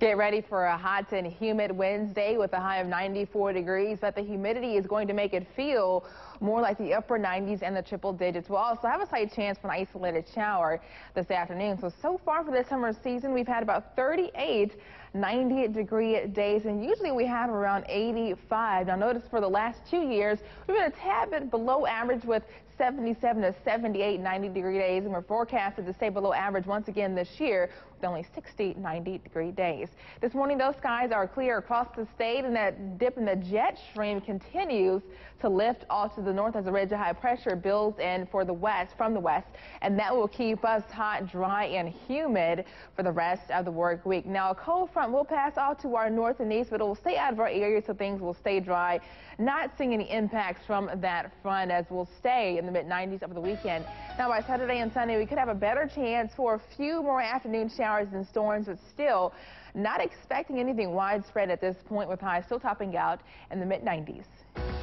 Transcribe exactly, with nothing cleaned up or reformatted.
Get ready for a hot and humid Wednesday with a high of ninety-four degrees, but the humidity is going to make it feel more like the upper nineties and the triple digits. We'll also have a slight chance for an isolated shower this afternoon. So, so far for this summer season, we've had about thirty-eight ninety degree days, and usually we have around eighty-five. Now, notice for the last two years, we've been a tad bit below average with seventy-seven to seventy-eight ninety degree days, and we're forecasted to stay below average once again this year with only sixty ninety degree days. This morning, those skies are clear across the state, and that dip in the jet stream continues to lift off to the north as a ridge of high pressure builds in for the west from the west, and that will keep us hot, dry, and humid for the rest of the work week. Now, a cold front will pass off to our north and east, but it will stay out of our area, so things will stay dry. Not seeing any impacts from that front, as we'll stay in the mid nineties over the weekend. Now, by Saturday and Sunday, we could have a better chance for a few more afternoon showers and storms, but still not expecting anything widespread at this point, with highs still topping out in the mid nineties.